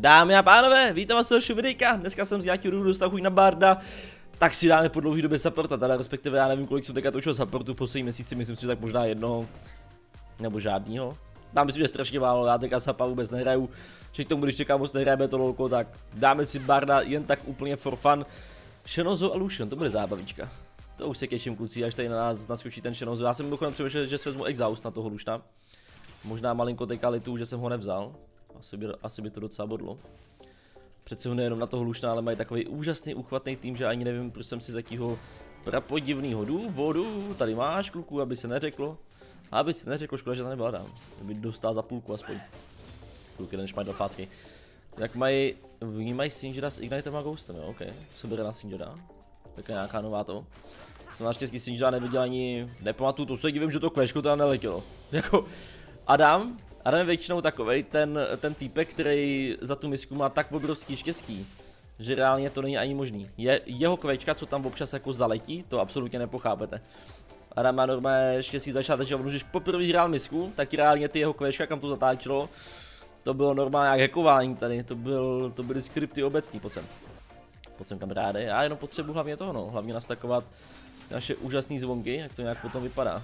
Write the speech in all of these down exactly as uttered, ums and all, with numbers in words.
Dámy a pánové, vítám vás u dalšího videjka. Dneska jsem z nějakého důvodu dostal chuť na barda, tak si dáme po dlouhé době supporta, teda respektive já nevím, kolik jsem teďka točil supportu v poslední měsíci, myslím si, že tak možná jednoho, nebo žádnýho. Dám si, že strašně málo, já teďka sapa vůbec nehraju, že k tomu, když čekám moc nehrajeme to lolko, tak dáme si barda jen tak úplně for fun. Shenozo a Lucian, to bude zábavička. To už se těším, kluci, až tady na nás naskočí ten Shenozo. Já jsem mimochodem přemýšlel, že si vezmu exhaust na toho Luciana. Možná malinko teďka litu, že jsem ho nevzal. Asi by, asi by to docela bodlo. Přece ho nejenom na toho Luciana, ale mají takový úžasný uchvatný tým, že ani nevím, proč jsem si z jakého prapodivného důvodu. Tady máš, kluku, aby se neřeklo. Aby se neřeklo, škoda, že to nebyla dám. Kdyby dostal za půlku aspoň. Půlky, jeden šmajdl fácky. Jak mají, vnímají Singera s Ignitem a Ghostem, jo, ok. Se bere na Singera. Tak je nějaká nová to. Jsem naštěstí Singera neviděl ani, nepamatuju, to se divím, že to kveško teda neletělo. Jako, Adam, Adam je většinou takovej, ten, ten týpek, který za tu misku má tak obrovský štěstí, že reálně to není ani možný. Je, jeho kvečka, co tam občas jako zaletí, to absolutně nepochápete. Adam má normálně štěstí začát, že když poprvé hrál misku, tak reálně ty jeho kvečka, kam to zatáčelo, to bylo normálně jak hackování tady, to, byl, to byly skripty obecný, pojď sem. Pojď sem, kamaráde, já jenom potřebuji hlavně toho, no, hlavně nastakovat naše úžasné zvonky, jak to nějak potom vypadá.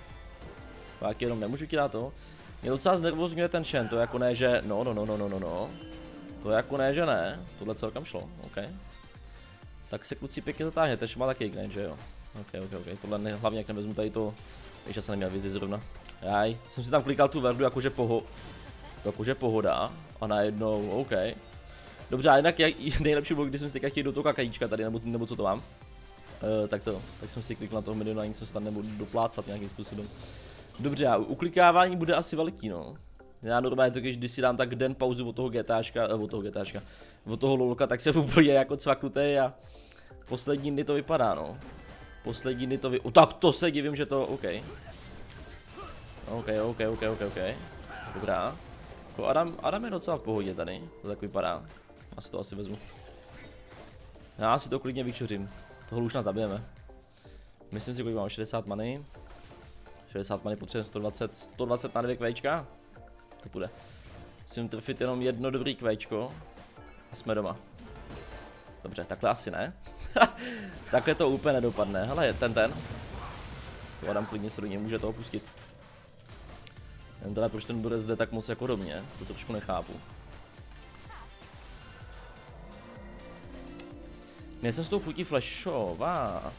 Tak jenom nemůžu ti dát to. Mě docela znervozňuje ten Shen, to jako ne, že no, no, no, no, no, no, no. To jako ne, že ne, tohle celkem šlo, ok. Tak se kluci pěkně zatáhne, ten má taky ignite, že jo. Ok, ok, ok, tohle ne, hlavně jak nevezmu tady to, ještě jsem neměl vizi zrovna. Jaj, jsem si tam klikal tu verdu, jakože poho, jakože pohoda a najednou, ok. Dobře, a jinak jak, nejlepší bylo, když jsem si teďka chtěl do toho kakajíčka tady, nebo, nebo co to mám. Uh, tak to, tak jsem si klikl na toho milionu a nic jsem se tam nebudu doplácat nějakým způsobem. Dobře, a uklikávání bude asi velký, no. Já normálně to, když si dám tak den pauzu od toho GTAčka, eh, od toho GTAčka, od toho lolka, tak se úplně jako cvaknutý a poslední dny to vypadá, no. Poslední dny to vy... O, tak to se divím, že to, OK. OK, OK, OK, OK, OK. Dobrá. Jako Adam, Adam je docela v pohodě tady, to tak vypadá. Já si to asi vezmu. Já si to klidně vyčuřím. Toho už nás zabijeme. Myslím si, kolik mám šedesát many. šedesát many potřebujeme sto dvacet, sto dvacet na dvě kvéčka. To půjde. Musím trefit jenom jedno dobrý kvéčko. A jsme doma. Dobře, takhle asi ne. Takhle to úplně nedopadne. Hele, ten ten. To Adam klidně se do něj může to opustit. Jen teda proč ten bude zde tak moc jako do mě, to trošku nechápu. Nejsem s tou chutí flashová.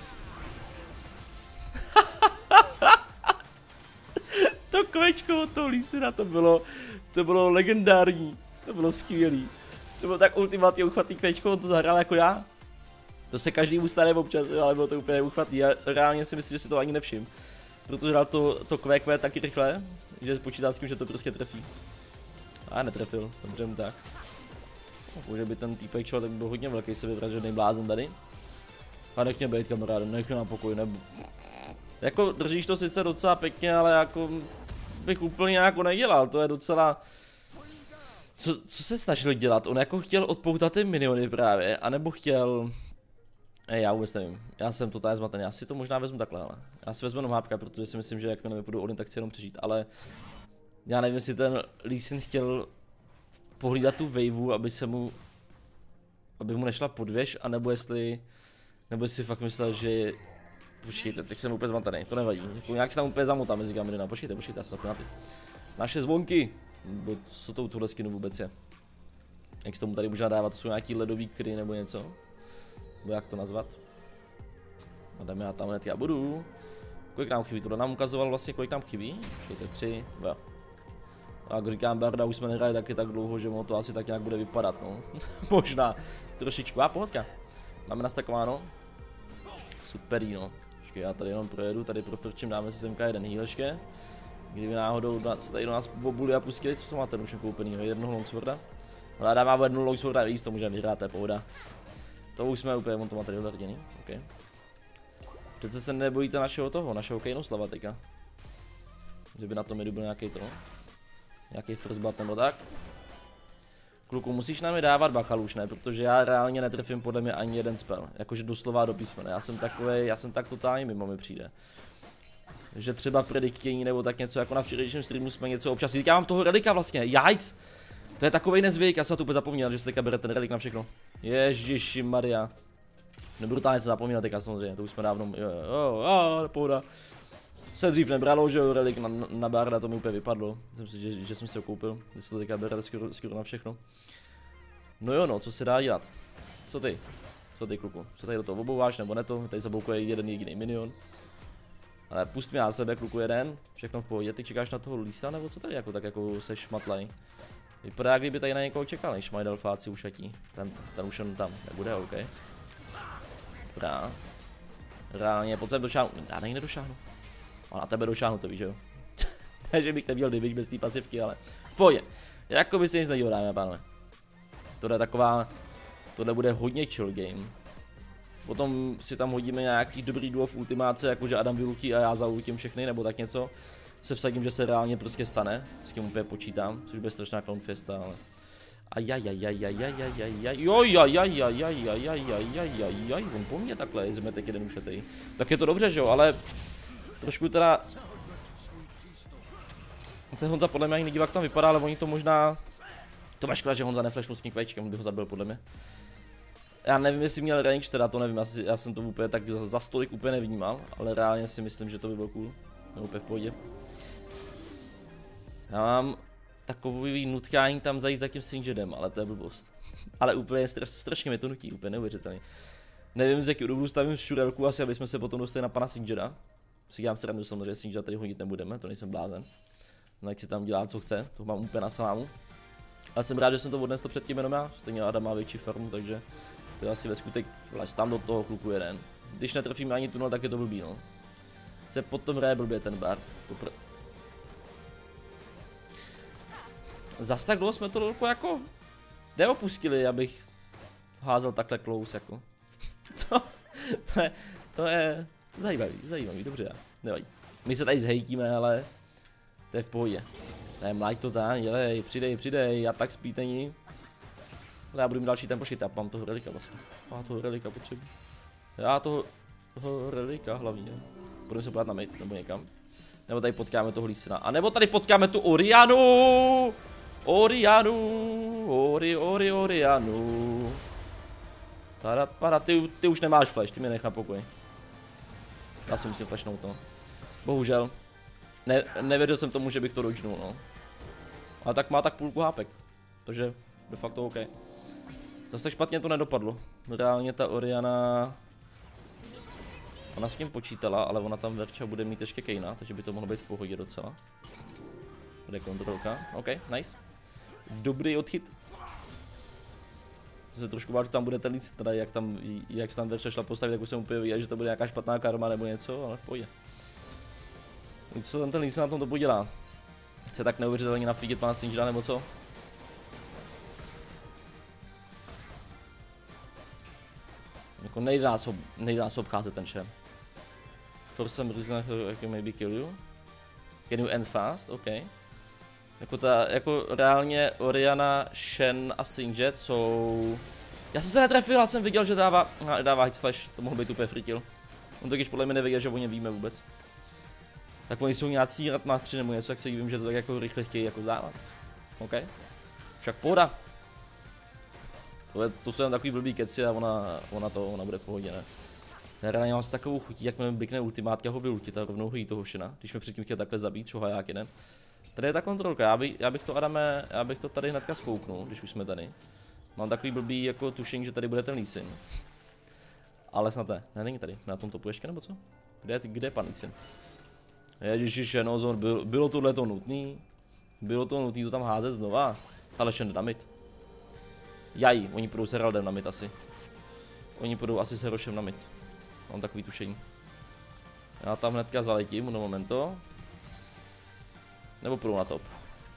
To kvečko od toho Luciana, to bylo, to bylo legendární, to bylo skvělý. To bylo tak ultimátně uchvatný kvečko, on to zahrál jako já. To se každému stane občas, ale bylo to úplně uchvatný, já reálně si myslím, že si to ani nevšim. Protože dal to, to Q Q taky rychle, že počítá s tím, že to prostě trefí. A netrefil, dobře mu tak. Může by ten týpek člověk tak byl hodně velký sebevražedný blázen tady. A nech mě být, kamaráde, nech mě na pokoj, nebo... Jako držíš to sice docela pěkně, ale jako bych úplně jako nedělal, to je docela... Co, co se snažil dělat? On jako chtěl odpoutat ty miniony právě, anebo chtěl... Ej, já vůbec nevím, já jsem totálně zmatený, já si to možná vezmu takhle, ale já si vezmu jenom hápka, protože si myslím, že jakmile mi půjdu Odin, tak chci jenom přežít, ale... Já nevím, jestli ten Lucian chtěl pohlídat tu waveu, aby se mu... Aby mu nešla podvěž, anebo jestli... Nebo jestli fakt myslel, že... Počkejte, teď jsem úplně zmatený, to nevadí, jako nějak se tam úplně zamotám mezi kamerina, počkejte, počkejte, já jsem na ty. Naše zvonky, bo co to u tohle skinu vůbec je? Jak se tomu tady může dávat, to jsou nějaký ledový kry nebo něco? Nebo jak to nazvat? A jdeme já tam hned, já budu. Kolik nám chybí, tohle nám ukazoval vlastně, kolik nám chybí? Počkejte, tři, dva. A jak říkám, Barda už jsme nehráli taky tak dlouho, že ono to asi tak nějak bude vypadat, no. Možná, trošičku, a pohodka. Máme nastakováno. Super, no. Počkej, já tady jenom projedu, tady profrčím, dáme si semka jeden heal ještě. Kdyby náhodou se tady do nás bobuli a pustili, co máte už koupený, jednoho longsworda. Ale dávám jednu longsworda víc, to můžeme vyhrát, to je pohoda. To už jsme úplně, on to má tady odhrděný, ok. Přece se nebojíte našeho toho, našeho Kejnoslava teďka. Že by na tom jedu byl nějaký to. Nějaký first blood nebo tak. Kluku, musíš nám je dávat bacha už, ne, protože já reálně netrefím podle mě ani jeden spell, jakože doslova do písmene, já jsem takovej, já jsem tak totálně mimo mi přijde. Že třeba prediktění nebo tak něco, jako na včerejším streamu jsme něco občas, já mám toho relika vlastně, jajc! To je takovej nezvyk, já jsem to úplně zapomněl, že se teďka bere ten relik na všechno. Ježiši Maria. Nebrutálně se zapomněl teďka samozřejmě, to už jsme dávno, jo, jo, jo, pohoda. Se dřív nebralo, že jo, relik na, na Barda, to mi úplně vypadlo. Myslím si, že, že jsem si ho koupil, že se to teďka bere skoro, skoro na všechno. No jo no, co se dá dělat? Co ty? Co ty kluku? Co tady do toho obouváš nebo ne to? Tady zaboukuje jeden jediný minion. Ale pust mě na sebe kluku jeden, všechno v pohodě, ty čekáš na toho Lisa nebo co tady jako tak jako seš matlej? Vypadá, kdyby tady na někoho čekal, než mají delfáci ušatí. Ten, ten už jen tam nebude, OK. Dobrá. Reálně, pojď sem došáhnu. Já na ní nedošáhnu. A na tebe došáhnu, to víš, že jo? Ne, že bych neměl dybič bez té pasivky, ale v pohodě. Jako by se nic nedělo, dámy a pánové. Tohle je taková, tohle bude hodně chill game. Potom si tam hodíme nějaký dobrý duo v ultimáce, jakože Adam vylutí a já zaultím všechny, nebo tak něco. Se vsadím, že se reálně prostě stane, s tím úplně počítám, což bude strašná clown fiesta, ale... Ajajajajajajajajajaj, jojajajajajajajajajajajaj, on po mně takhle, zmetek jeden ušetej. Tak je to dobře, že jo, ale... Trošku teda... Se Honza podle mě ani nedívá, jak tam vypadá, ale oni to možná... To má škoda, že Honza neflashnul s tím kvéčkem, on by ho zabil podle mě. Já nevím, jestli měl range, teda to nevím, já, si, já jsem to úplně tak za, za stolik úplně nevnímal, ale reálně si myslím, že to by bylo cool. No úplně v pohodě. Já mám takový nutkání tam zajít za tím Singeredem, ale to je blbost. Ale úplně straš, strašně mi to nutí, úplně neuvěřitelně. Nevím, z jakého důvodu stavím šurelku, asi abychom se potom dostali na pana Singera. Si dělám srandu samozřejmě, že Singera tady hodit nebudeme, to nejsem blázen. No jak si tam dělá, co chce, to mám úplně na salámu. Ale jsem rád, že jsem to odnesl před tím jenom já, stejně Adam má větší farmu, takže to je asi ve skutek, vlaž tam do toho kluku jeden. Když netrefíme ani tunel, tak je to blbý, no. Se potom hraje blbě ten Bard. Popr Zas tak dlouho jsme to dolku jako neopustili, abych házel takhle close jako. Co? To je, to je zajímavý, zajímavý, dobře já, nevadí. My se tady zhejtíme, ale to je v pohodě. Ne, mlaď to tam, dělej, přidej, přidej, já tak spít není. Ale já budu mít další tempo shit, já mám toho relika vlastně. Já toho relika potřebuji. Já toho, toho relika hlavně. Budeme se podát na mid, nebo někam. Nebo tady potkáme toho Lysina. A nebo tady potkáme tu Orianu! Orianu! Ori, Ori, Orianu. Tada, para, ty, ty už nemáš flash, ty mě nech na pokoji. Já si musím flashnout, no. Bohužel. Ne, nevěřil jsem tomu, že bych to dodžnul, no. Ale tak má tak půlku hápek. Takže de facto OK. Zase tak špatně to nedopadlo. Reálně ta Oriana... Ona s tím počítala, ale ona tam Verča bude mít ještě Kejna, takže by to mohlo být v pohodě docela. Bude kontrolka. OK, nice. Dobrý odchyt. Jsem se trošku bál, že tam bude ten líc, teda jak tam, jak se tam Verča šla postavit, tak už jsem úplně viděl, že to bude nějaká špatná karma nebo něco, ale v pohodě. Co tam ten líc na tom to podělá? Chce tak neuvěřitelně nafíkit pana Singera nebo co? Jako nejde nás, ob, nejde nás obcházet ten šer. For some reason I can maybe kill you. Can you end fast? OK. Jako ta, jako reálně Oriana, Shen a Singed jsou... Já jsem se netrefil, já jsem viděl, že dává, dává hit flash, to mohl být úplně free kill. On totiž podle mě nevěděl, že o něm víme vůbec. Tak oni jsou nějací radmástři nebo něco, jak se divím, že to tak jako rychle chtějí jako dávat. OK. Však pohoda. To, je, to jsou jen takový blbý keci a ona, ona to, ona bude v pohodě, ne? Reálně mám s takovou chutí, jak mi blikne ultimátka ho vylutit a rovnou hojí toho Shena, když mě předtím chtěl takhle zabít, čohaják jeden. Tady je ta kontrolka, já, by, já bych to Adame, já bych to tady hnedka zfouknul, když už jsme tady. Mám takový blbý jako tušení, že tady bude ten Lee Sin. Ale snad ne, ne, není tady, na tom topu ještě nebo co? Kde je, kde je pan Lee Sin? Ježiši, no, zon, bylo, bylo tohle to nutný, bylo to nutný to tam házet znova, ale Shen na mid. Jaj, oni půjdou s Heraldem na mid asi. Oni půjdou asi s Herošem na mid. Mám takový tušení. Já tam hnedka zaletím, uno momento. Nebo půjdou na top.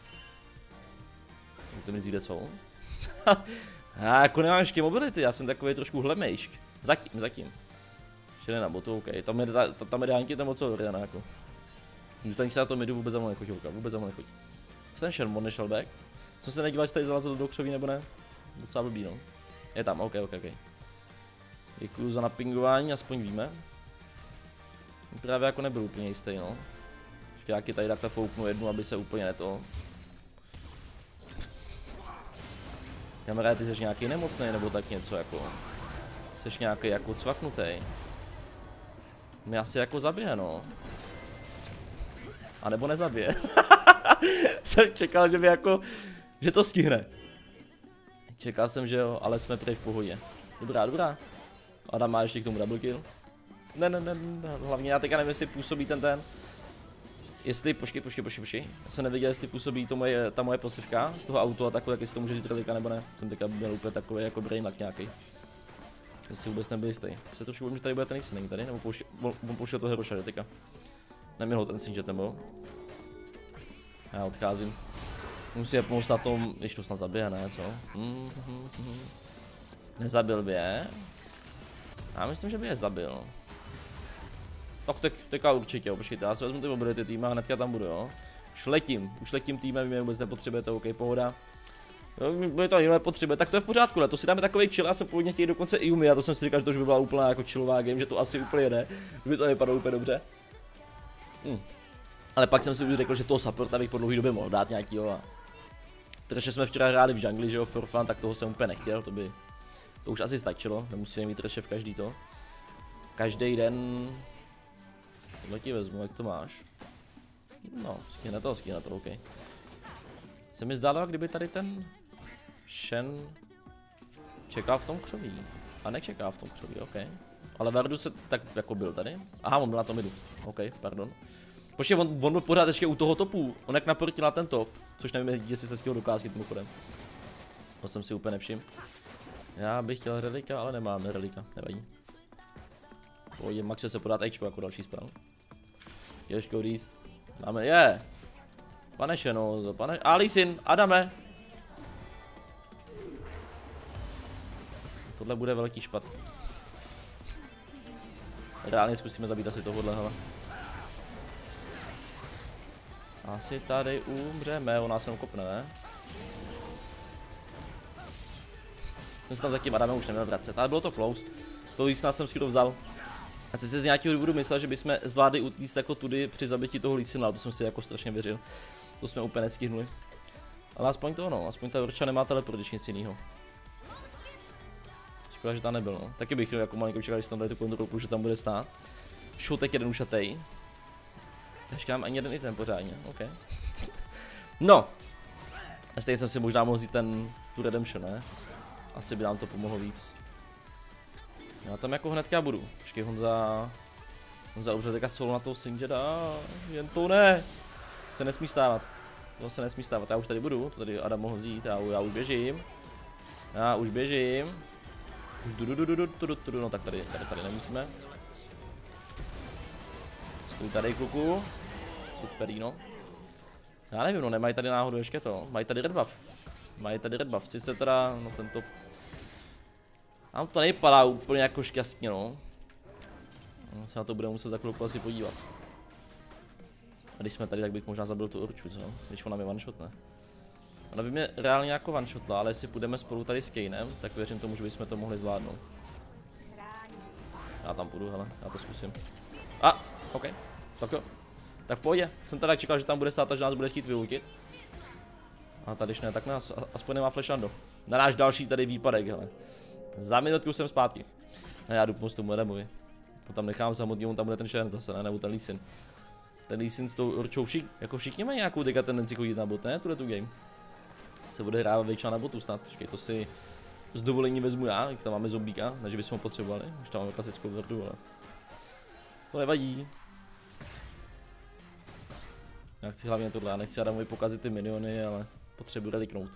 Ty mi kde jsou. Já jako nemám ještě mobility, já jsem takový trošku hlemejšk. Zatím, zatím. Ještě ne na botu, OK. Tam je, ta, ta, tam je dánky, tam moc Oriana jako. Ten se na to midu vůbec za mnou nechodí, vůbec za mnou nechodí. Jsem Shenmon nešel back. Jsem se nedíval, jestli tady zalazil do dokřoví nebo ne. Docela blbý, no. Je tam, OK, OK, OK. Děkuju za napingování, aspoň víme. Právě jako nebyl úplně jistý, no. Ještě jak je tady takhle fouknu jednu, aby se úplně neto. Kamarád, ty jsi nějaký nemocný nebo tak něco jako. Jsi nějaký jako cvaknutý. Mě asi jako zabije, no. A nebo nezabije. Jsem čekal, že by jako, že to stihne. Čekal jsem, že jo, ale jsme prý v pohodě. Dobrá, dobrá. Adam má ještě k tomu double kill. Ne, ne, ne, ne, hlavně já teďka nevím, jestli působí ten ten. Jestli, počkej, počkej, počkej, počkej. Já jsem nevěděl, jestli působí to moje, ta moje pasivka z toho auto a takové, jak jestli to může říct relika nebo ne. Jsem teďka byl úplně takový jako brainlock nějaký. Já si vůbec nebyl jistý. Se trošku bojím, že tady bude ten Lee tady, nebo pouště, on, on pouštěl to Heroša teďka. Neměl ho ten Sinjet nebo. Já odcházím. Musí je pomoct na tom, když to snad zabije, ne, co? Mm, mm, mm. Nezabil by je. Já myslím, že by je zabil. Tak teď, teďka určitě, jo, počkejte, já si vezmu ty mobility týmy a hnedka tam budu, jo. Už letím, už letím týmem, vy mě vůbec nepotřebujete, ok, pohoda. Jo, my to jiné potřebuje, tak to je v pořádku, ne? To si dáme takový chill, já jsem původně chtěl dokonce i umy, a to jsem si říkal, že to už by byla úplná jako chillová game, že to asi úplně jede, že by to nepadlo úplně dobře. Hm. Ale pak jsem si už řekl, že toho supporta bych po dlouhý době mohl dát nějakýho a... Treše jsme včera hráli v jungli, že jo, for fun, tak toho jsem úplně nechtěl, to by... To už asi stačilo, nemusíme mít treše v každý to. Každý den... Tohle ti vezmu, jak to máš? No, skýne to, skýne to, ok. Se mi zdálo, kdyby tady ten... Shen... Čekal v tom křoví. A nečeká v tom křoví, ok. Ale Vardu se tak jako byl tady. Aha, on byl na tom midu. Ok, pardon. Počkej, on, on byl pořád ještě u toho topu. On jak naportil na ten top. Což nevím, jestli se stihl dokázat tím chodem. To jsem si úplně nevšiml. Já bych chtěl relika, ale nemáme relika, nevadí. Pojď, Maxe se podat Ečko jako další spell. Ještě říct. Máme, je. Yeah. Pane Šenozo, pane... Alisin, Adame. Tohle bude velký špat. Reálně zkusíme zabít asi tohohle, hele. Asi tady umřeme, on nás jenom kopne, ne? Jsem se tam za tím Adamem už neměl vracet, ale bylo to close. To jíst jsem si to vzal. Já jsem si z nějakého důvodu myslel, že bychom zvládli utíct jako tudy při zabití toho Lísina, ale to jsem si jako strašně věřil. To jsme úplně nestihnuli. Ale aspoň to no, aspoň ta Urča nemá teleport, když nic jinýho. Škoda, že tam nebyl, no. Taky bych jako malinko čekal, že tam dali tu kontrolku, že tam bude stát. Šutek jeden ušatej. Ještě mám ani jeden item pořádně, ok. No. A stejně jsem si možná mohl vzít ten, tu redemption, ne? Asi by nám to pomohlo víc. Já tam jako hnedka budu. Počkej, Honza... Honza ubře teďka solo na toho Sinjeda. Jen to ne. Se nesmí stávat. To se nesmí stávat. Já už tady budu. To tady Adam mohl vzít. Já, já už běžím. Já už běžím. Už du du du du du du du. No tak tady, tady, tady nemusíme. Stůj tady, kluku. Superino. Já nevím, no nemají tady náhodou ještě to. Mají tady red buff. Mají tady red buff. Sice teda, no tento... Nám to nevypadá úplně jako šťastně, no. No se na to budeme muset za chvilku asi podívat. A když jsme tady, tak bych možná zabil tu Urču, co? Když ona mi one-shot, ne? Ona by mě reálně jako one-shotla, ale jestli půjdeme spolu tady s Kainem, tak věřím tomu, že bychom to mohli zvládnout. Já tam půjdu, hele, já to zkusím. A, ok, tak jo. Tak pojď, jsem teda čekal, že tam bude stát a že nás bude chtít vylutit. A tady ne, tak nás aspoň nemá flashando. Na náš další tady výpadek, hele. Za minutku jsem zpátky. A já jdu pomoct tomu Adamovi. Tam nechám samotný, on tam bude ten Shen zase, ne? Nebo ten Lee Sin. Ten Lee Sin s tou Určou, všik, jako všichni mají nějakou teďka tendenci chodit na bot, ne? Tuhle tu game. Se bude hrávat většina na botu snad, počkej, to si s dovolením vezmu já, jak tam máme zombíka, než bychom ho potřebovali, už tam máme klasickou vrdu, ale... To nevadí. Já chci hlavně tohle, já nechci Adamovi pokazit ty miniony, ale potřebuji reliknout.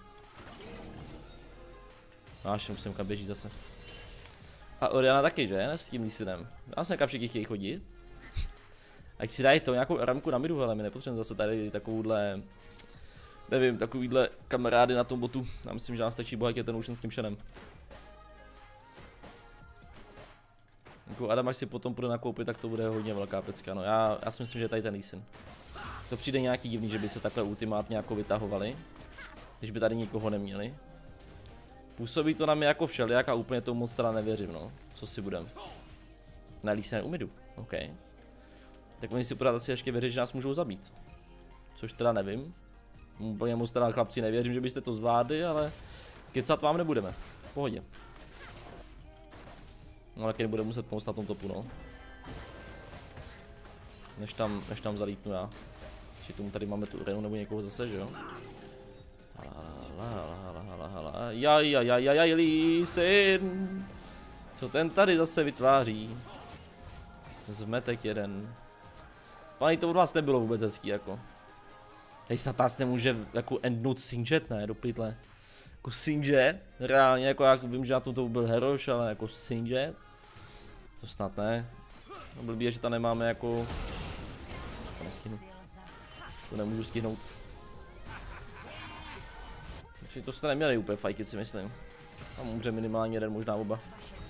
Až musím kam běží zase. A Oriana taky, že? S tím Lísinem. Já jsem někam všichni chtějí chodit. Ať si dají to nějakou ramku na midu, ale my nepotřebujeme zase tady takovouhle... Nevím, takovýhle kamarády na tom botu. Já myslím, že nám stačí bohatě ten Ocean s tím Shenem. Jako Adam, až si potom půjde nakoupit, tak to bude hodně velká pecka. No já, já si myslím, že je tady ten Lee Sin. To přijde nějaký divný, že by se takhle ultimátně jako vytahovali. Když by tady nikoho neměli. Působí to na mě jako všelijak a úplně tomu moc teda nevěřím, no. Co si budem. Na Lee Sin umidu, ok. Tak oni si pořád asi ještě věří, že nás můžou zabít. Což teda nevím. Úplně moc teda chlapci nevěřím, že byste to zvládli, ale Kecat vám nebudeme. V pohodě. No taky nebude muset pomoct na tom topu, no. Než tam, než tam zalítnu já. Že tomu tady máme tu Renu nebo někoho zase, že jo? Jaj, jaj, jaj, jaj, Lee Sin. Co ten tady zase vytváří? Zmetek jeden. Ale to od vás nebylo vůbec hezký, jako. Hej, snad nás nemůže jako endnout Singed, ne, do pytle. Jako Singed, reálně, jako já vím, že na tom to byl Heroš, ale jako Singed. To snad ne. No blbý je, že tam nemáme jako... To nestihnu. To nemůžu stihnout. Takže to jste neměli úplně fajkit, si myslím. Tam umře minimálně jeden, možná oba.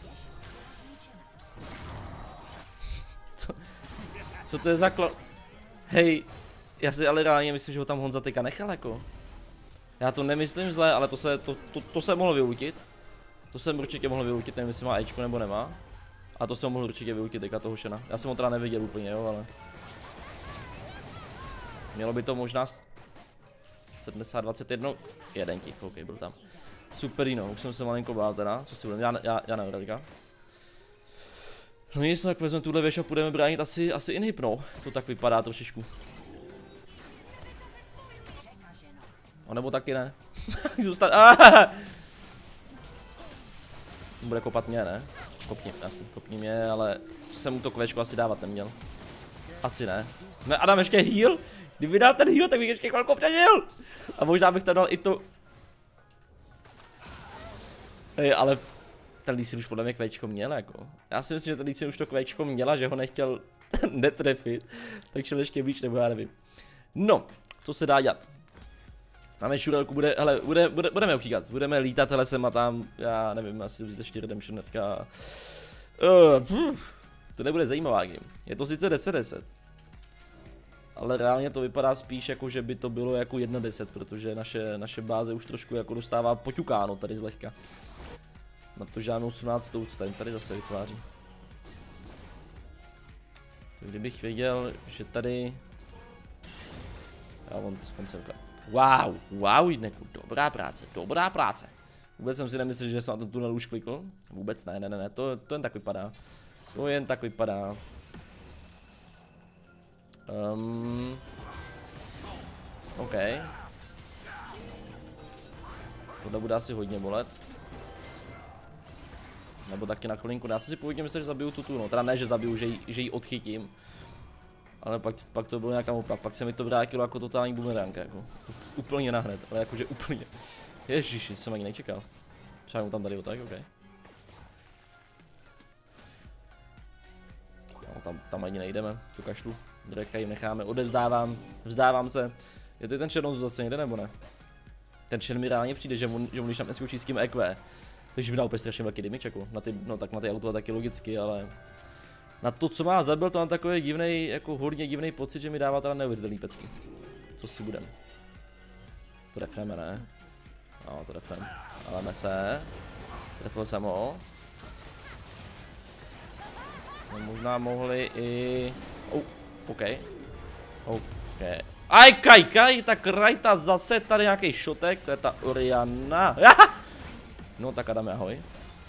Co, co to je za klo... Hej, já si ale reálně myslím, že ho tam Honza teďka nechal jako. Já to nemyslím zle, ale to se, to, to, to se mohlo vyutit. To jsem určitě mohl vyutit, nevím jestli má Ečko nebo nemá. A to jsem mohl určitě vyutit teďka toho Shena. Já jsem ho teda neviděl úplně, jo, ale... Mělo by to možná... sedmdesát dvacet jedna, jeden ti, ok, byl tam. Super, no, už jsem se malinko bál teda, co si budem, já, já, já nevím teďka. No nic, no, tak vezmeme tuhle věž a půjdeme bránit asi, asi inhib, no. To tak vypadá trošičku. A nebo taky ne. Zůstat, ah! Bude kopat mě, ne? Kopni, jasně, kopni mě, ale jsem mu to kvéčko asi dávat neměl. Asi ne. Ne, Adam ještě heal? Kdyby dal ten heal, tak bych ještě chvilku přežil. A možná bych tam dal i to... Hej, ale ten Lee Sin už podle mě kvéčko měl, jako. Já si myslím, že ten Lee Sin už to kvéčko měla, že ho nechtěl netrefit. Tak šel ještě víc, nebo já nevím. No, co se dá dělat? Máme šurelku, bude, hele, bude, bude, budeme ukýkat, budeme lítat, hele, sem a tam, já nevím, asi vzít ještě Redemption netka. Uh, to nebude zajímavá game. Je to sice deset deset. Ale reálně to vypadá spíš jako, že by to bylo jako jedna deset, protože naše, naše báze už trošku jako dostává poťukáno tady zlehka. Na to žádnou osmnáctou, co tady, tady zase vytváří. Tak kdybych věděl, že tady... Já on, on se ukáže. Wow, wow, Jidneku, dobrá práce, dobrá práce. Vůbec jsem si nemyslel, že jsem na ten tunel už klikl. Vůbec ne, ne, ne, ne, to, to jen tak vypadá. To jen tak vypadá. Um, OK. Tohle bude asi hodně bolet. Nebo taky na chvilinku. Já jsem si původně myslel, že zabiju tutu, no. Teda ne, že zabiju, že ji, že ji odchytím. Ale pak, pak to bylo nějaká oprav. Pak se mi to vrátilo jako totální bumerang, jako. Úplně nahned, ale jakože úplně. Ježiši, jsem ani nečekal. Šáhnu tam tady o tak, OK. No, tam, tam ani nejdeme, tu kašlu. Dreka jim necháme, odevzdávám, vzdávám se. Je to ten Shen zase někde nebo ne? Ten Shen mi reálně přijde, že on, že on když tam neskočí s tím E Q. Takže mi dá úplně strašně velký damage, jako. Na ty, no tak na ty auto taky logicky, ale... Na to, co má zabil, to mám takový divnej, jako hodně divný pocit, že mi dává teda neuvěřitelný pecky. Co si budem? To refneme, ne? No, to refnem. Ale se. Trefil jsem ho. No, možná mohli i... Oh, OK. OK. Aj, kaj, kaj, tak Rajta zase tady nějaký šotek, to je ta Oriana. No tak Adame, ahoj.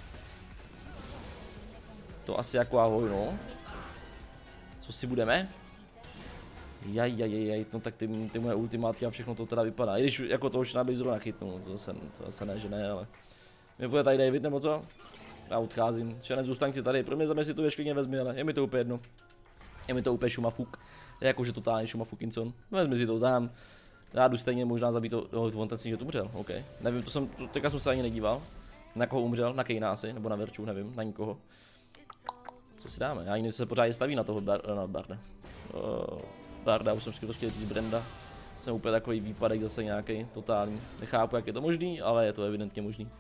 To asi jako ahoj, no. Co si budeme? Jaj, jaj, jaj, no tak ty, ty moje ultimátky a všechno to teda vypadá. I když jako to už nábych zrovna chytnu, to zase, to zase ne, že ne, ale... Mě bude tady David nebo co? Já odcházím, Shannon, zůstaň si tady, pro mě za si to ještě vezmi, ale je mi to úplně jedno. Je mi to úplně šumafuk, jakože totálně šumafukinson. Vezmi si to tam. Já jdu stejně možná zabít to, oh, on ten si, že to umřel, OK. Nevím, to jsem, to, teďka jsem se ani nedíval. Na koho umřel, na Kejna asi, nebo na Verču, nevím, na nikoho. Co si dáme? Já jiný se pořád staví na toho bar, na Barda. Oh, Barda, už jsem skoro chtěl říct Brenda. Jsem úplně takový výpadek zase nějaký totální. Nechápu, jak je to možný, ale je to evidentně možný.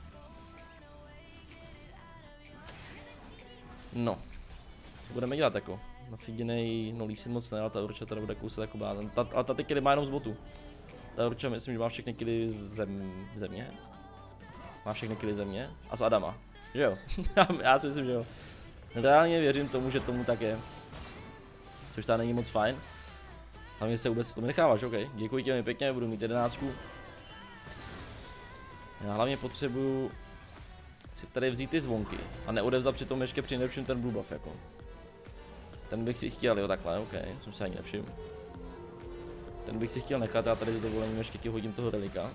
No. Co budeme dělat jako? Nafiděnej, no Lee Sin moc ne, ale ta Urča teda bude kousat jako blázen. Ta, ale ta ty killy má jenom z botu. Ta Urča myslím, že má všechny killy zem, země. Má všechny killy země. A z Adama. Že jo? Já si myslím, že jo. Reálně věřím tomu, že tomu tak je. Což tady není moc fajn. Hlavně se vůbec to mi necháváš, OK. Děkuji ti mi pěkně, budu mít jedenáctku. Já hlavně potřebuju si tady vzít ty zvonky a neodevzat přitom ještě při nejlepším ten blue buff jako. Ten bych si chtěl, jo takhle, ok, jsem se ani nevšiml. Ten bych si chtěl nechat, já tady s dovolením ještě ti hodím toho relika.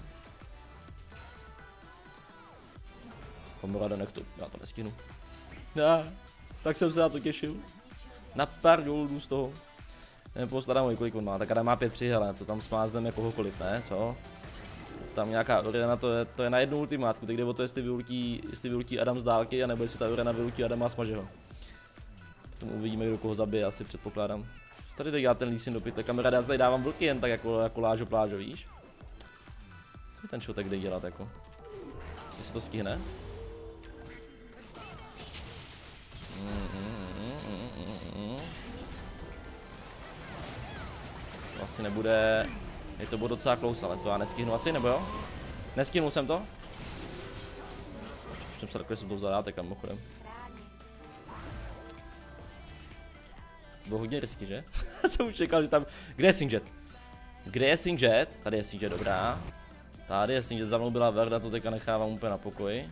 Pomorada nechtu, já to nestihnu. Já, tak jsem se na to těšil. Na pár goldů z toho. Postarám ho, kolik on má, tak Adam má pět tři, hele, to tam smázneme kohokoliv, ne, co? Tam nějaká Oriana, to je, to je na jednu ultimátku, tak jde o to, jestli vyultí, jestli vyultí Adam z dálky, anebo jestli ta Oriana vyultí Adama a smaže ho. Potom uvidíme, kdo koho zabije, asi předpokládám. Co tady dělá ten Lee Sin do pytle, kamarád, já tady dávám vlky jen tak jako, jako lážo plážo, víš? Co ten člověk jde dělat jako? Jestli to stihne? Mm, mm, mm, mm, mm. To asi nebude... Je to bude docela close, ale to já neskihnu asi, nebo jo? Neskihnul jsem to? Už jsem se takhle, jsem to vzal já, tak mimochodem. To bylo hodně risky, že? Já jsem už čekal, že tam... Kde je Singed? Kde je Singed? Tady je Singed, dobrá. Tady je Singed, za mnou byla Verda, to teďka nechávám úplně na pokoji.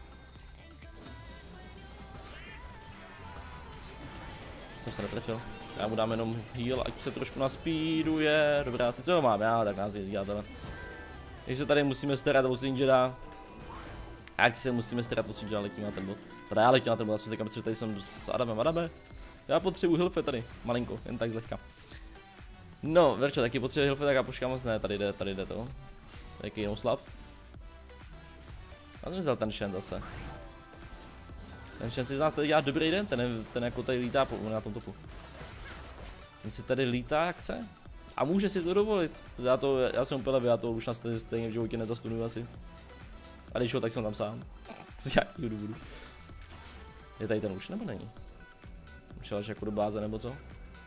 Jsem se netrefil. Já mu dám jenom heal, ať se trošku naspíduje. Dobrá, sice ho mám já, tak nás jezdí, ale. Takže se tady musíme starat o Singeda. Jak se musíme starat o Singeda, letím na ten bod. Tady já letím na ten bod, já jsem říkám, že tady jsem s Adamem, Adame. Já potřebuji hilfe tady, malinko, jen tak zlehka. No, Verčo, taky potřebuje hilfe, tak já počkám moc, ne, tady jde, tady jde to. Jaký jinou slav. Já jsem vzal ten Shen zase. Ten Shen si z nás tady dělá dobrý den, ten, ten jako tady lítá po, na tom topu. Ten si tady lítá jak chce. A může si to dovolit. Já, to, já jsem úplně levý, já to už na stejně v životě nezastunuju asi. A když ho, tak jsem tam sám. Z jakýho důvodu. Je tady ten už nebo není? Šel až jako do báze nebo co?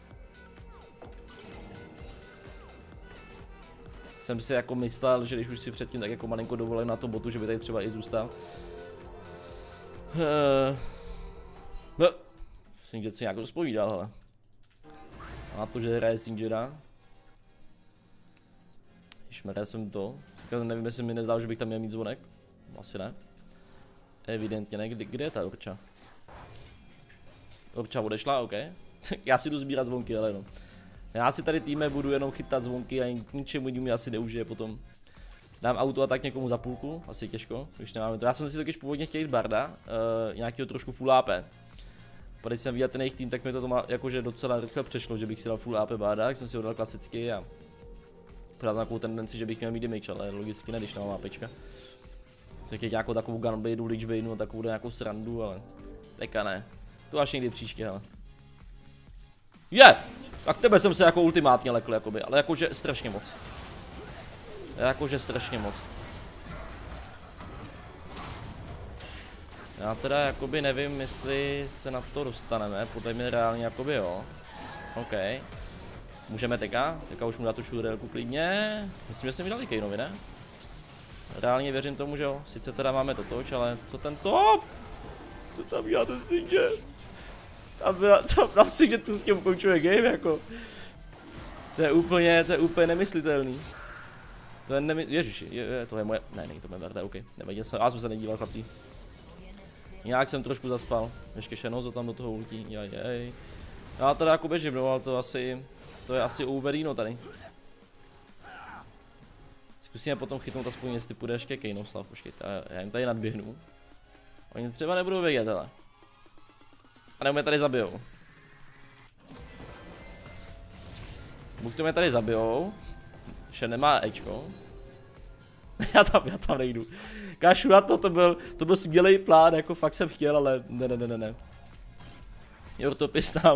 Jsem si jako myslel, že když už si předtím tak jako malinko dovolím na tom botu, že by tady třeba i zůstal. Uh, no. Singed si nějak rozpovídal, hele. A na to, že hraje Singeda. Ježmere, jsem to. Tak nevím, jestli mi nezdál, že bych tam měl mít zvonek. Asi ne. Evidentně ne. Kde, kde je ta Orča? Orča odešla, ok. Já si jdu sbírat zvonky, ale no. Já si tady týme budu jenom chytat zvonky a k ničemu jinému asi neužije potom. Dám auto a tak někomu za půlku, asi těžko, když nemáme to. Já jsem si totiž původně chtěl jít Barda, uh, nějakého trošku full A P. Když jsem viděl ten jejich tým, tak mi to, to má, jakože docela rychle přešlo, že bych si dal full A P Barda, tak jsem si ho dal klasicky a podal takovou tendenci, že bych měl mít damage, ale logicky ne, když tam mám APčka. Jsem chtěl nějakou takovou gunbaitu, lichbainu, takovou nějakou srandu, ale teďka ne. To až někdy příště, hele. Je! Yeah! Tak tebe jsem se jako ultimátně lekl, jakoby, ale jakože strašně moc. Jakože strašně moc. Já teda jakoby nevím, jestli se na to dostaneme, podle mě reálně jakoby jo. OK. Můžeme teka, teka už mu dát tu šurelku klidně. Myslím, že jsem vydal i Kainovi, ne? Reálně věřím tomu, že jo. Sice teda máme to toč, ale co ten top? Co tam dělá ten Singed? Tam byla, tam, tam Singed tu s tím ukončuje game jako. To je úplně, to je úplně nemyslitelný. To je nemy... Ježiši, je, je, to je moje... Ne, není to moje Verda, ok. Nevadí, já jsem se nedíval, chlapci. Nějak jsem trošku zaspal. Ještě Shenozo tam do toho ultí, jajej. Já teda jako běžím, no, ale to asi... To je asi overino tady. Zkusíme potom chytnout aspoň, jestli půjde ještě Kainoslav, počkejte, já jim tady nadběhnu. Oni třeba nebudou vědět, hele. A nebo mě tady zabijou. Buď to mě tady zabijou. Shen nemá Ečko. já tam, já tam nejdu. Kášu na to, to byl, to byl smělej plán, jako fakt jsem chtěl, ale ne, ne, ne, ne, ne. Your top is now.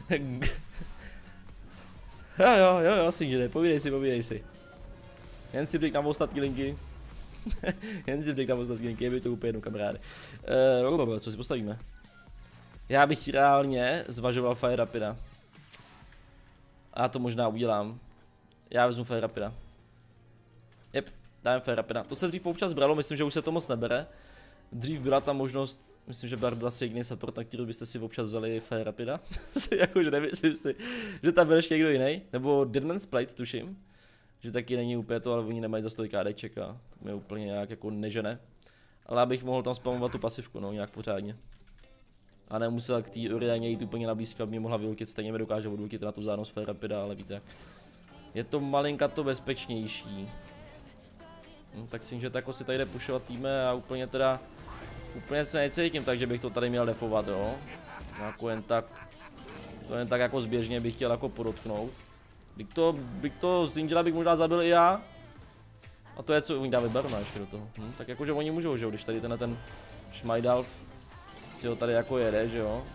jo, jo, jo, jo, Singed, povídej si, povídej si. Jen si vlik na ostatní linky. Jen si vlik na ostatní linky, je mi to úplně jedno, kamaráde. Uh, co si postavíme? Já bych reálně zvažoval Fire Rapida. A já to možná udělám. Já vezmu Fire Rapida. Jep, dáme Fire Rapida. To se dřív občas bralo, myslím, že už se to moc nebere. Dřív byla ta možnost, myslím, že Bard byl asi jediný support, na který byste si občas vzali Fire Rapida. Jakože nemyslím si, že tam byl ještě někdo jiný. Nebo Deadman's Plate, tuším. že taky není úplně to, ale oni nemají za stolik kádeček a to mě úplně nějak jako nežene. Ale abych mohl tam spamovat tu pasivku, no, nějak pořádně. A nemusel k té Orianě jít úplně na blízko, aby mě mohla vylutit, stejně mi dokáže odlutit na tu vzájemnou sféru rapida, ale víte. Je to malinka to bezpečnější. No, tak si, že tako si tady jde pušovat týme a úplně teda, úplně se necítím, takže bych to tady měl defovat, jo. Jako jen tak, to jen tak jako zběžně bych chtěl jako podotknout. Bych to, bych to Singela bych možná zabil i já. A to je co, oni dávají Barona ještě do toho. Hm, tak jakože oni můžou, že jo, když tady ten ten Schmeidalf si ho tady jako jede, že jo.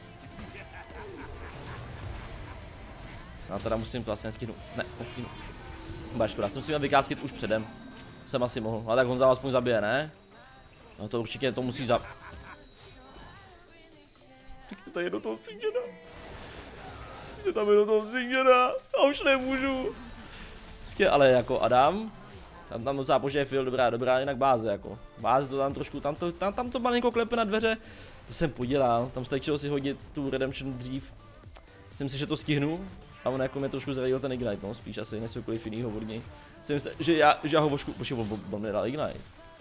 Já teda musím to asi neskyhnout, ne, neskyhnout. Bude škoda, jsem si měl vykáskyt už předem. Jsem asi mohl, ale tak Honza aspoň zabije, ne? No to určitě to musí za... Přijďte tady do toho Singela. Přijďte tam do toho Singela, a už nemůžu. Vždycky, ale jako Adam, tam tam docela požije fil, dobrá, dobrá, jinak báze jako. Báze to tam trošku, tam to, tam, tam to malinko klepe na dveře. To jsem podělal, tam stačilo si hodit tu Redemption dřív. Myslím si, že to stihnu. A on jako mě trošku zradil ten Ignite, no, spíš asi než cokoliv jinýho od něj. Myslím si, že já, že já ho vošku, počkej, on, on mi dal Ignite.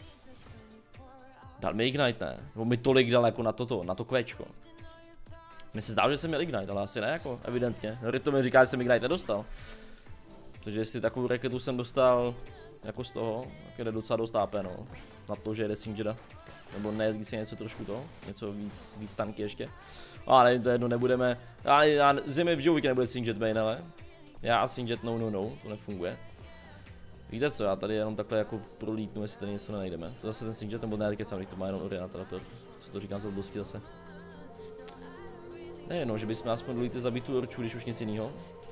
Dal mi Ignite, ne? On mi tolik dal jako na toto, na to kvéčko. Mně se zdálo, že jsem měl Ignite, ale asi ne jako, evidentně. Rito mi říká, že jsem Ignite nedostal. Takže jestli takovou raketu jsem dostal jako z toho, tak je docela dost A P, no. Na to, že jede Singeda. Nebo nejezdí si něco trošku to, něco víc, víc tanky ještě. Ale to jedno nebudeme, já, já zřejmě v životě nebude Singed main, ale já a Singed no no no, to nefunguje. Víte co, já tady jenom takhle jako prolítnu, jestli tady něco nenajdeme. To zase ten Singed, nebo ne, teď to má jenom Oriana teleport, co to říkám za blbosky zase. Nejenom, že bychom aspoň dolíti zabít tu Orču, když už nic jiného.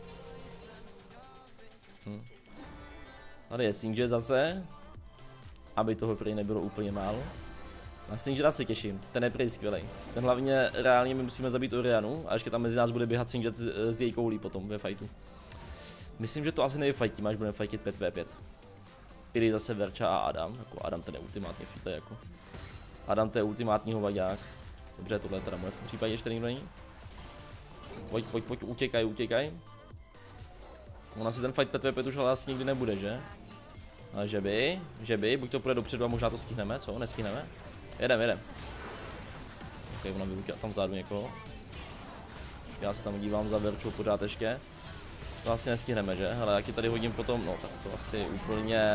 Hm. Tady je Singed zase, aby toho prý nebylo úplně málo. Na Singeda se těším, ten je prý skvělej. Ten hlavně reálně my musíme zabít Orianu a ještě tam mezi nás bude běhat Singed s její koulí potom ve fightu. Myslím, že to asi nevyfajtíme, až budeme fightit pět v pět. Pili zase Verča a Adam, jako Adam ten je ultimátně fite jako. Adam to je ultimátní hovadák. Dobře, tohle je teda moje v tom případě ještě někdo není. Pojď, pojď, pojď, utěkaj, utěkaj. On asi ten fight pět v pět už ale asi nikdy nebude, že? Ale že by, že by, buď to půjde dopředu a možná to stihneme, co? Nestihneme? Jedem, jedem. Ok, ona vylukila tam vzadu někoho. Já se tam dívám za Verčou pořád ještě. To asi nestihneme, že? Hele, jak je tady hodím potom, no tak to asi úplně...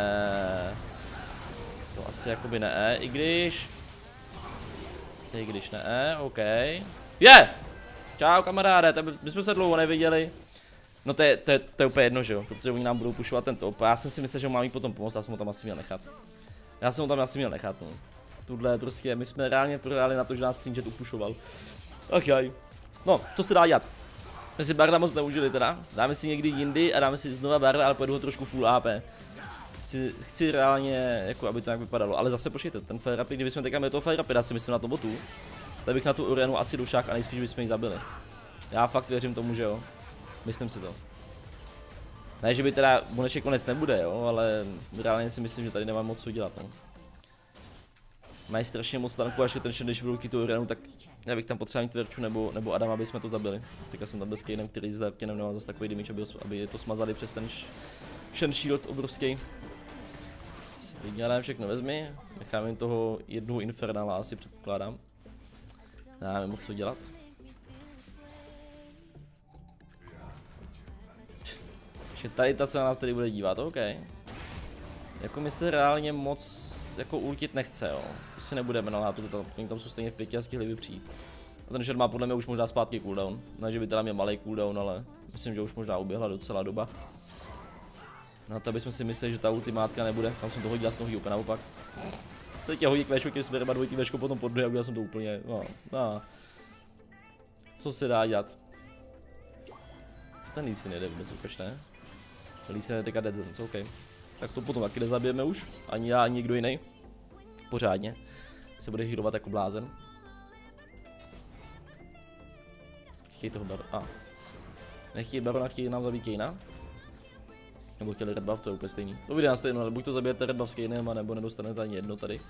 To asi jakoby ne, i když... I když ne, ok. Je! Yeah! Čau kamaráde, tebe, my jsme se dlouho neviděli. No to je, to, je, to je úplně jedno, že jo, protože oni nám budou pušovat ten top. Já jsem si myslel, že ho mám jí potom pomoct, já jsem ho tam asi měl nechat. Já jsem ho tam asi měl nechat, no. Tuhle prostě, my jsme reálně prohráli na to, že nás Singed upušoval. Ach jaj. No, co se dá dělat? My si Barda moc neužili teda, dáme si někdy jindy a dáme si znova Barda, ale pojedu ho trošku full A P. Chci, chci reálně, jako aby to nějak vypadalo, ale zase počkejte, ten Fire Rapid, kdybychom teďka měli toho Fire Rapida, si myslím na to botu, tak bych na tu Orianu asi došák a nejspíš bychom ji zabili. Já fakt věřím tomu, že jo. Myslím si to. Ne, že by teda konečně konec nebude, jo, ale reálně si myslím, že tady nemám moc co dělat, no. Mají strašně moc tanku, až je ten když vylouky tu Orianu, tak já bych tam potřeboval mít Verču nebo, nebo Adama, aby jsme to zabili. Teďka jsem tam bez Kainem, který zde nemá zase takový damage, aby, aby to smazali přes ten Shen Shield obrovský. Vydělám všechno vezmi, nechám jen toho jednoho Infernala asi předpokládám. Nevím moc co dělat. Že tady ta se na nás tady bude dívat, OK. Jako mi se reálně moc jako ultit nechce, jo. To si nebudeme naláhat, protože tam, tam jsou stejně v pěti a stihli by přijít. A ten Shen má podle mě už možná zpátky cooldown. Ne, že by teda měl malý cooldown, ale myslím, že už možná uběhla docela doba. No to bychom si mysleli, že ta ultimátka nebude, tam jsem to hodil jasnou hýuka naopak. Se tě hodí kvéčko, když jsme dvojitý večko potom pod a udělal jsem to úplně, no, no. Co se dá dělat? Co ten Lee Sin jede vůbec úplně, ne? Lee Sin jede teďka Dead Zone, OK. Tak to potom taky nezabijeme už, ani já, ani nikdo jiný. Pořádně. Se bude hýrovat jako blázen. Chtějí toho Barona, a. Ah. Nechtějí Barona, chtějí nám zabít Kaina. Nebo chtěli Red Buff, to je úplně stejný. To vyjde na stejno, ale buď to zabijete Red Buff s Kainem, nebo nedostanete ani jedno tady.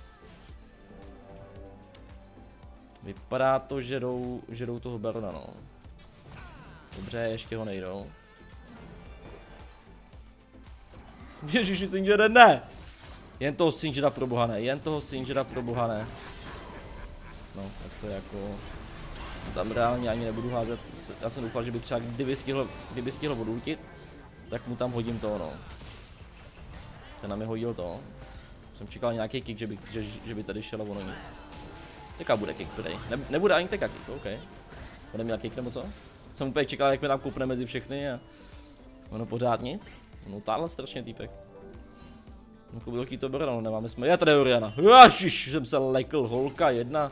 Vypadá to, že jdou, že jdou toho Barona, no. Dobře, ještě ho nejdou. Ježiši, Singere, ne! Jen toho Singera pro boha ne, jen toho Singera pro boha ne. No, tak to je jako... Tam reálně ani nebudu házet, já jsem doufal, že by třeba kdyby stihl, kdyby stihl odultit, tak mu tam hodím to, no. Ten na mě hodil to. Jsem čekal nějaký kick, že by, že, že by tady šel a ono nic. Teďka bude kick prej. Ne, nebude ani teka kick, OK. Bude měl kick nebo co? Jsem úplně čekal, jak mi tam koupne mezi všechny a... Ono pořád nic. No táhle strašně týpek. No velký to bere, no nemáme jsme. Je tady Oriana. Ježiš, jsem se lekl, holka jedna.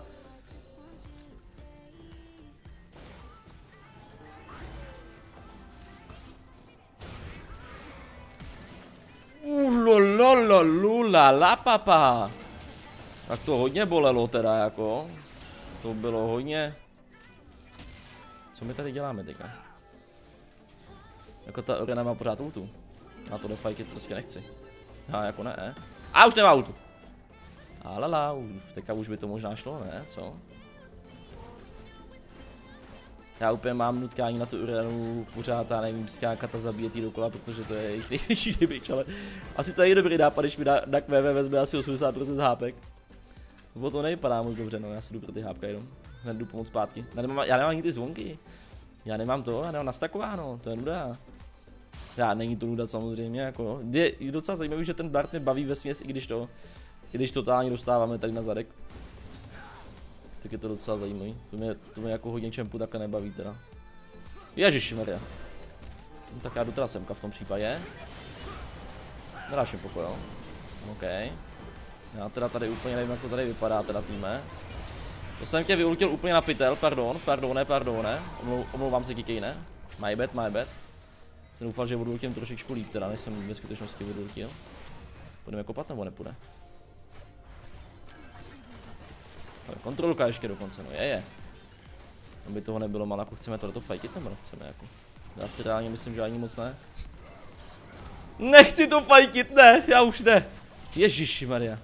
Ulolololula la papa. Tak to hodně bolelo teda jako. To bylo hodně. Co my tady děláme teďka? Jako ta Oriana má pořád ultu. Na to do fajky prostě nechci. Já jako ne. A už nemá ultu. Alala, teďka už by to možná šlo, ne? Co? Já úplně mám nutkání na tu Orianu pořád, já nevím, skákat a zabíjet jí dokola, protože to je jejich největší největší, ale asi to je dobrý nápad, když mi na, na Q V vezme asi osmdesát procent hápek. Bo to nevypadá moc dobře, no, já si jdu pro ty hápka jenom. Hned jdu pomoct zpátky. Já nemám, já nemám ani ty zvonky. Já nemám to, já nemám nastakováno, to je nuda. Já, není to nuda samozřejmě, jako. Je, je docela zajímavý, že ten dart mě baví vesměs, i když to, i když totálně dostáváme tady na zadek. Tak je to docela zajímavý. To mě, to mě jako hodně čempu takhle nebaví teda. Ježišmarja. No, tak já jdu teda semka v tom případě. Nedáš mi pokoj, jo. OK. Já teda tady úplně nevím, jak to tady vypadá teda týme. To jsem tě vyultil úplně na pytel, pardon, pardone, pardone. Omlou, omlouvám se, Kikej, ne? My bad, my bad. Jsem doufal, že odultím trošičku líp teda, než jsem ve skutečnosti odultil. Půjdeme kopat nebo nepůjde? Kontrolka ještě dokonce, no je je. Aby toho nebylo málo, jako chceme to do toho fajtit, nebo nechceme jako. Já si reálně myslím, že ani moc ne. Nechci to fajtit, ne, já už ne. Ježišimarja.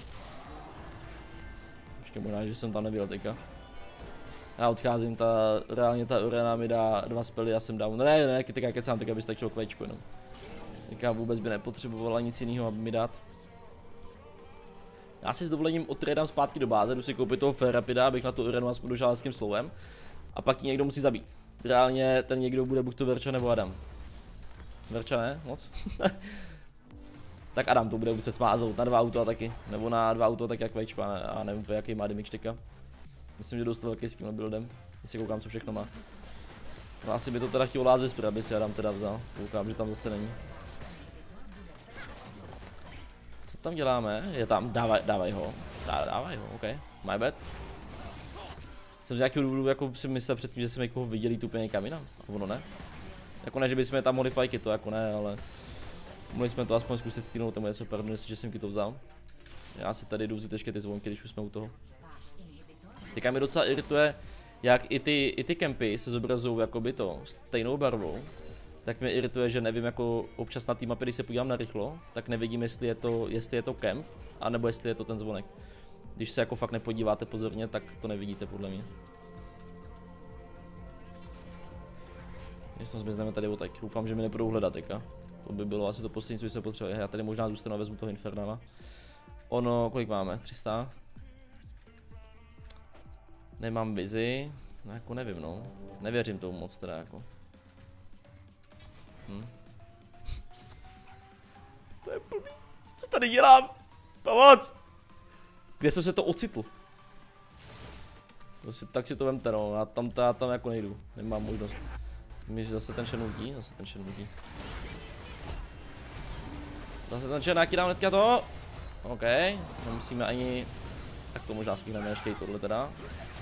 Ještě možná, že jsem tam nebyl teďka. Já odcházím, ta, reálně ta Oriana mi dá dva spely, já jsem down. No ne, ne, teďka kecám, teďka by stačilo kvečko jenom. Teďka vůbec by nepotřebovala nic jiného, aby mi dát. Já si s dovolením odtrédám zpátky do báze, jdu si koupit toho Ferrapida, abych na tu Orianu aspoň dožal hezkým slovem. A pak ji někdo musí zabít. Reálně ten někdo bude buď to Verča nebo Adam. Verča ne? Moc? Tak Adam to bude muset smázout na dva auta taky. Nebo na dva auta tak jak večko a nevím jaký má damage teďka. Myslím, že dost velký s tímhle buildem. Jestli koukám, co všechno má. No asi by to teda chtělo lázet spray, aby si Adam teda vzal. Koukám, že tam zase není. Co tam děláme? Je tam, dávaj, dávaj ho. Dá, dávaj ho, ok. My bad. Jsem z nějakého důvodu jako si myslel předtím, že jsme někoho viděli tu úplně někam jinam. A ono ne. Jako ne, že bychom tam mohli fajky, to jako ne, ale mohli jsme to aspoň zkusit stýlnout, tomu je super, že jsem ti to vzal. Já si tady jdu vzít ještě ty zvonky, když už jsme u toho. Teďka mi docela irituje, jak i ty, i ty kempy se zobrazují jakoby to stejnou barvou. Tak mě irituje, že nevím, jako občas na té mapě, když se podívám na rychlo, tak nevidím, jestli je to, jestli je to kemp, anebo jestli je to ten zvonek. Když se jako fakt nepodíváte pozorně, tak to nevidíte podle mě. Jestli zmizneme tady o tak, doufám, že mi nebudou hledat teďka. To by bylo asi to poslední, co se potřebuje. Já tady možná zůstanu a vezmu toho Infernala. Ono, kolik máme? tři sta? Nemám vizi. No jako nevím, no. Nevěřím tomu moc teda jako. Hm. To je blbý. Co tady dělám? Pomoc! Kde jsem se to ocitl? To si, tak si to vemte, no. Já tam, já tam jako nejdu. Nemám možnost. Víš, zase ten šernutí, zase ten šernutí. Zase ten černák dám hnedka to. OK, nemusíme ani... Tak to možná skýhneme ještě i tohle teda.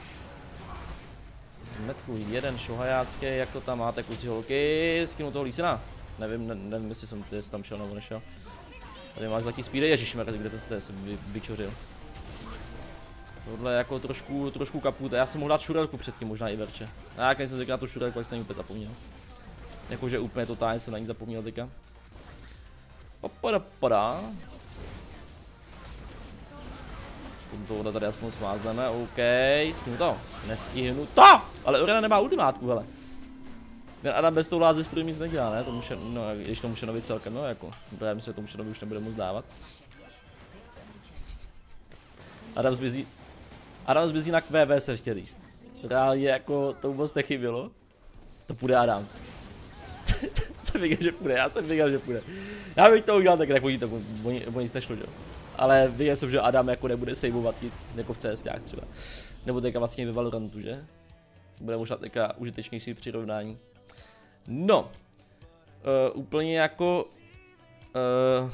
Zmetku jeden šohajácký, jak to tam máte kluci holky, skinu toho Lísina. Nevím, ne, nevím jestli jsem jestli tam šel nebo nešel. Tady máš zlatý speedy, ježišmarja, kde ten jste se vy, vyčořil. Tohle je jako trošku, trošku kaput, já jsem mohl dát šurelku předtím, možná i Verče. A jak nejsem zvykl na tu šurelku, tak jsem ji úplně zapomněl. Jakože úplně totálně jsem na ní zapomněl teďka. Popada, popada. Tohle tady aspoň smázneme, OK, skinu to, neskihnu to, ale Oriana nemá ultimátku, hele. Ten Adam bez toho lázes prý nic nedělá, ne? Tomu no, když tomu Šenovi celkem, no jako. Já myslím, že tomu Šenovi už nebude moc dávat. Adam zmizí. Adam zmizí na Q V se chtěl jíst. Reálně jako to moc nechybělo. To půjde Adam. Jsem věděl, že půjde, já jsem věděl, že půjde. Já bych to udělal tak, tak oni to, oni, oni nic nešlo, že jo. Ale věděl jsem, že Adam jako nebude saveovat nic, jako v CSkách třeba. Nebo teďka vlastně ve Valorantu, že? To bude možná teďka užitečnější přirovnání. No. Uh, úplně jako... Uh,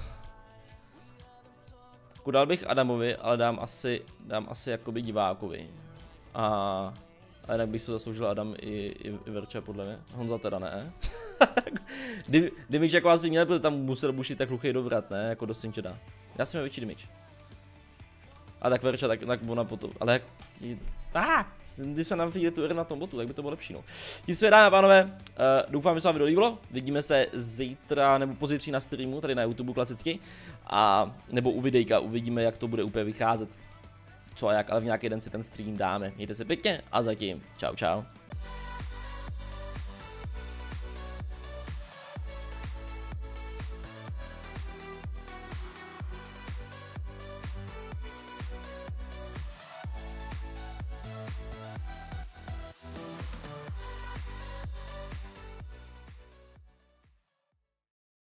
jako dal bych Adamovi, ale dám asi, dám asi jakoby divákovi. A... A jinak bych se zasloužil Adam i, i, i Verča podle mě. Honza teda ne. Dimič jako asi měl, protože tam musel bušit tak hluchý dovrat, ne? Jako do Sinčeda. Já jsem měl větší Dimič. A tak Verča, tak, tak ona potom. Ale jak... Ah, když se nám vyjde tu R na tom botu, tak by to bylo lepší, no. Tím se dáme, pánové, uh, doufám, že se vám video líbilo. Vidíme se zítra nebo pozítří na streamu, tady na YouTube klasicky. A nebo u videjka, uvidíme, jak to bude úplně vycházet. Co a jak, ale v nějaký den si ten stream dáme. Mějte se pěkně a zatím. Čau, čau.